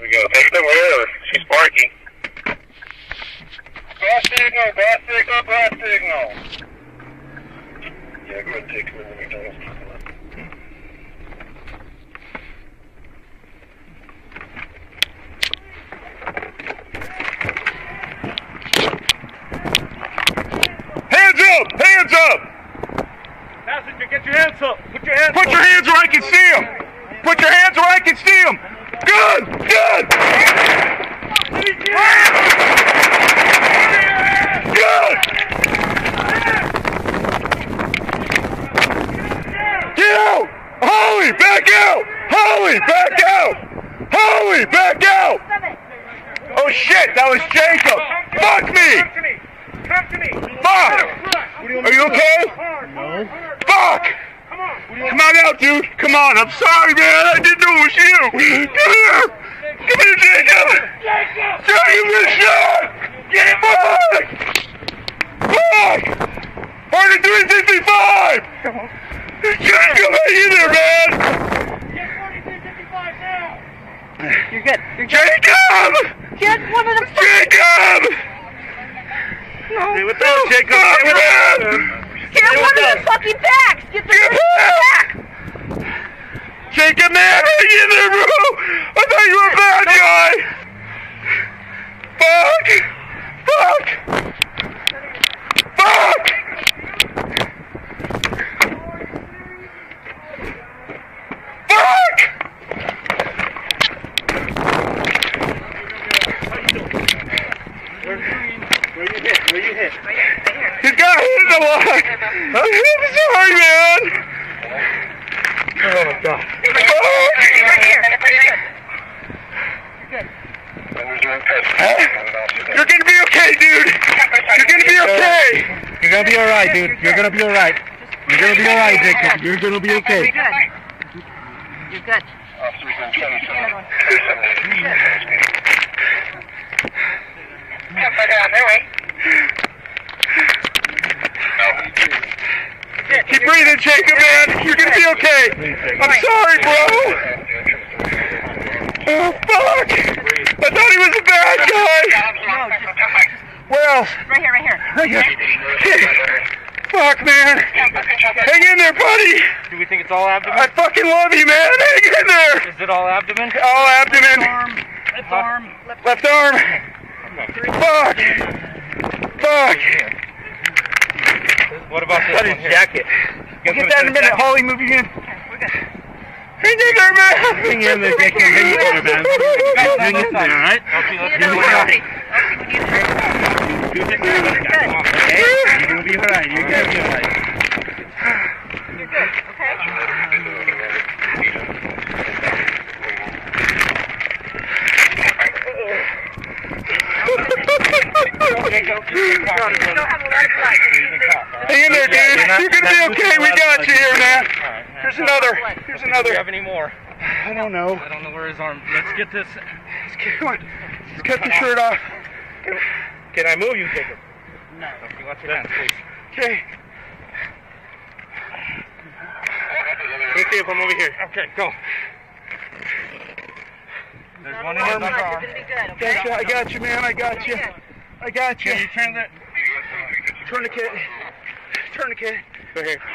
we go. Take them wherever. She's barking. Blast signal, blast signal, blast signal. Yeah, go ahead and take them in the MacDonald's. Hands up! Hands up! Passenger, get your hands up! Put your hands up! Put your hands where I can see them! Put your hands where I can see them! Good! Good! Good! Get out! Holly, back out! Holly, back out! Holly, back out! Oh shit, that was Jacob! Fuck me! Come to me! Fuck! Are you okay? No. Fuck! Come on out, dude! Come on! I'm sorry, man! I didn't know it was you! Come here! Come here, Jacob! Jacob, you're shot! Get him back! Fuck! Order 365! Jacob, hang in there, man! Get 4355 now! You're good. You're good. Jacob! Get one of them. Jacob! No. Stay with them, Jacob! Stay with them! Get one of the fucking backs! Get the back! Jacob, man, hang in there, bro! I thought you were a bad guy! Fuck! Fuck! Fuck! Fuck! Where you hit? Where you hit? He's got hit in the leg! I'm sorry, man! Oh, God. Right here. Good. You're gonna be okay, dude! You're gonna be okay! You're gonna be alright, dude. You're gonna be alright. You're gonna be alright, Jacob. You're gonna be okay. You're good. You're good. Keep breathing, Jacob, man! You're gonna be okay! I'm sorry, bro! Oh, fuck! I thought he was a bad guy! Where else? Right here, right here. Right here. Fuck, man! Hang in there, buddy! Do we think it's all abdomen? I fucking love you, man! Hang in there! Is it all abdomen? All abdomen! Left arm. Left arm! Fuck! Fuck! What about this one here? Jacket. We'll get that in a minute. Holly, move you in. Okay, we're good. Hang in there, man! Hang in there, Jacob. Hang in there, man. Hang in there, alright? Okay, let's Get do it it. ready. You're good. You're gonna be alright. You're gonna be alright. You're good, okay? Hang in there, dude. You're gonna be okay. We got you here, man. Here's another. Here's Do we another. have any more? I don't know. I don't know where his arm. Let's get this. Come on. Let's cut the shirt off. Can I move you, Jacob? No. Okay, watch your hands, please. Okay. Let me see if I'm over here. Okay, go. There's one in his You're upper arm. gonna be good, okay? Gotcha. I got you, man. I got you. I got you. Can you turn that? Tourniquet. Tourniquet. Go here.